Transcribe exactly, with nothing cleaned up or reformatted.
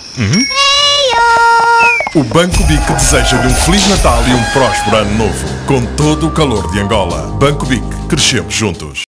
Uhum. O Banco B I C deseja-lhe um Feliz Natal e um próspero Ano Novo, com todo o calor de Angola. Banco B I C, crescemos juntos.